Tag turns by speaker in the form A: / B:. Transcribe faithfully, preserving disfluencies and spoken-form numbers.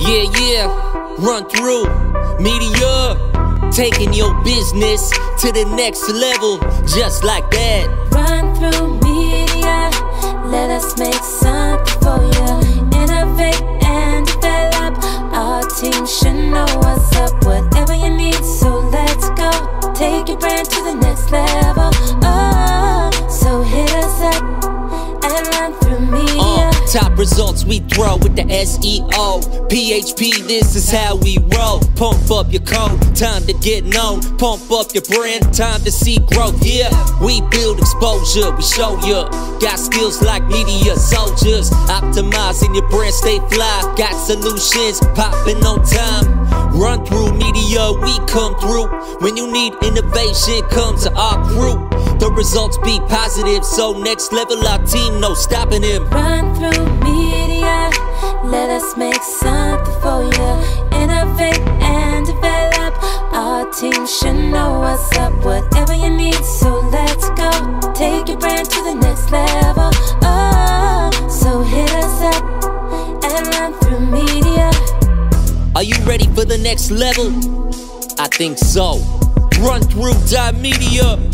A: Yeah, yeah, run through media, taking your business to the next level, just like that.
B: Run through media, let us make something for you. Innovate and develop, our team should know what's up. Whatever you need, so let's go. Take your brand to the next level. Oh, so hit us up and run through media.
A: Uh, top results we throw with the S E O. P H P, this is how we roll. Pump up your code, time to get known. Pump up your brand, time to see growth. Yeah, we build exposure, we show you. Got skills like media soldiers. Optimizing your brand, stay fly. Got solutions, popping on time. Run through media, we come through. When you need innovation, come to our crew. The results be positive, so next level our team, no stopping him.
B: Run through media, let us make something for you. Innovate and develop, our team should know what's up. Whatever you need, so let's go. Take your brand to the next level. Oh, so hit us up and run through media.
A: Are you ready for the next level? I think so. Run through media.